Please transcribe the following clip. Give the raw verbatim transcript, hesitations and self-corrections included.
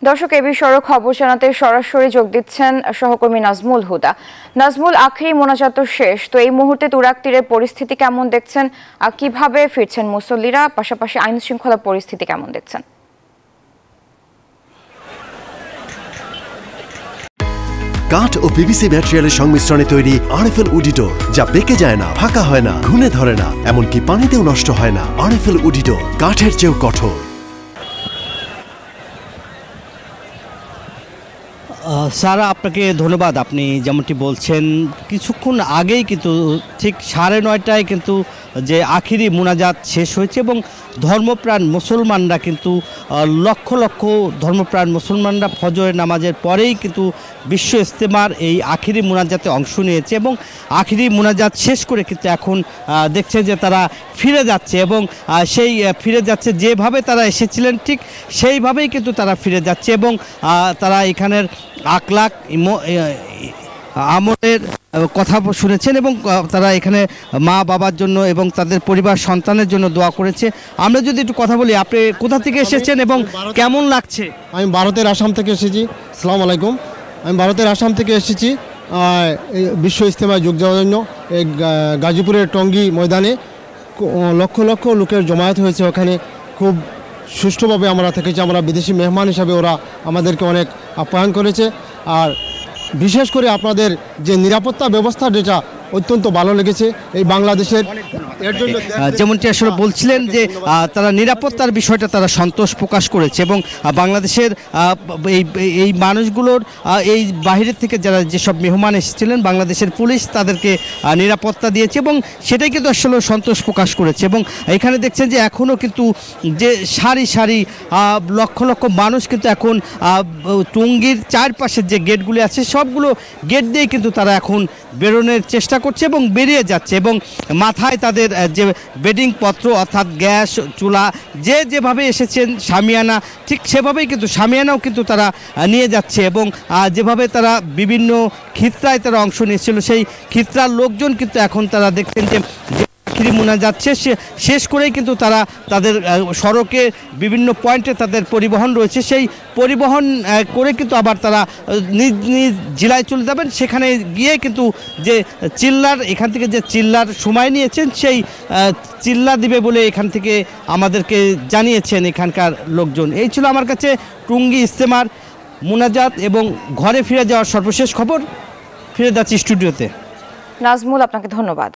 দর্শক এই বিষয়ে খবর জানাতে সরাসরি যোগ দিচ্ছেন সহকর্মী নাজমুল হুদা। নাজমুল, আখেরি মোনাজাত শেষ, তো এই মুহূর্তে তুরাগ তীরের পরিস্থিতি কেমন দেখছেন, কিভাবে ফিরছেন মুসল্লিরা, পাশাপাশি আইন শৃঙ্খলা পরিস্থিতি কেমন দেখছেন? কাঠ ও পিভিসি ম্যাটেরিয়ালের সংমিশ্রণে তৈরি আরএফএল উডিডোর, যা বেঁকে যায় না, ফাঁকা হয় না, ঘুনে ধরে না, এমনকি পানিতেও নষ্ট হয় না। আরএফএল উডিডোর, কাঠের চেয়েও কঠোর। সারা, আপনাকে ধন্যবাদ। আপনি যেমনটি বলছেন, কিছুক্ষণ আগেই কিন্তু ঠিক সাড়ে নয়টায় কিন্তু যে আখিরি মোনাজাত শেষ হয়েছে এবং ধর্মপ্রাণ মুসলমানরা কিন্তু লক্ষ লক্ষ ধর্মপ্রাণ মুসলমানরা ফজরের নামাজের পরেই কিন্তু বিশ্ব ইজতেমার এই আখিরি মোনাজাতে অংশ নিয়েছে এবং আখিরি মোনাজাত শেষ করে কিন্তু এখন দেখছে যে তারা ফিরে যাচ্ছে এবং সেই ফিরে যাচ্ছে যেভাবে তারা এসেছিলেন ঠিক সেইভাবেই কিন্তু তারা ফিরে যাচ্ছে এবং তারা এখানের আখলাক আমলের কথা শুনেছেন এবং তারা এখানে মা বাবার জন্য এবং তাদের পরিবার সন্তানের জন্য দোয়া করেছে। আমরা যদি একটু কথা বলি, আপনি কোথা থেকে এসেছেন এবং কেমন লাগছে? আমি ভারতের আসাম থেকে এসেছি। আসসালামু আলাইকুম। আমি ভারতের আসাম থেকে এসেছি বিশ্ব ইজতেমায় যোগ দেওয়ার জন্য। এই গাজীপুরের টঙ্গী ময়দানে লক্ষ লক্ষ লোকের জমায়েত হয়েছে। ওখানে খুব সুষ্ঠুভাবে আমরা থেকেছি। আমরা বিদেশি মেহমান হিসাবে ওরা আমাদেরকে অনেক আপ্যায়ন করেছে। আর বিশেষ করে আপনাদের যে নিরাপত্তা ব্যবস্থা, যেটা অত্যন্ত ভালো লেগেছে এই বাংলাদেশের। এর জন্য যেমনটি আসলে বলছিলেন যে তারা নিরাপত্তার বিষয়টা তারা সন্তোষ প্রকাশ করেছে এবং বাংলাদেশের এই এই মানুষগুলোর এই বাহিরের থেকে যারা যেসব মেহমান এসেছিলেন, বাংলাদেশের পুলিশ তাদেরকে নিরাপত্তা দিয়েছে এবং সেটাই কিন্তু আসলে সন্তোষ প্রকাশ করেছে। এবং এখানে দেখছেন যে এখনও কিন্তু যে সারি সারি লক্ষ লক্ষ মানুষ কিন্তু এখন টঙ্গীর চারপাশের যে গেটগুলি আছে সবগুলো গেট দিয়ে কিন্তু তারা এখন বেরোনোর চেষ্টা করছে এবং বেরিয়ে যাচ্ছে এবং মাথায় তাদের যে বেডিং পত্র অর্থাৎ গ্যাস চুলা যে যেভাবে এসেছেন শামিয়ানা, ঠিক সেভাবেই কিন্তু শামিয়ানাও কিন্তু তারা নিয়ে যাচ্ছে এবং যেভাবে তারা বিভিন্ন খিত্রায় তারা অংশ নিয়েছিল সেই খিত্রার লোকজন কিন্তু এখন তারা দেখছেন যে আখিরি মোনাজাত শেষ শেষ করেই কিন্তু তারা তাদের সড়কে বিভিন্ন পয়েন্টে তাদের পরিবহন রয়েছে, সেই পরিবহন করে কিন্তু আবার তারা নিজ নিজ জেলায় চলে যাবেন। সেখানে গিয়ে কিন্তু যে চিল্লার এখান থেকে যে চিল্লার সময় নিয়েছেন সেই চিল্লা দিবে বলে এখান থেকে আমাদেরকে জানিয়েছেন এখানকার লোকজন। এই ছিল আমার কাছে টঙ্গী ইজতেমার মোনাজাত এবং ঘরে ফিরে যাওয়ার সর্বশেষ খবর। ফিরে যাচ্ছি স্টুডিওতে। নাজমুল, আপনাকে ধন্যবাদ।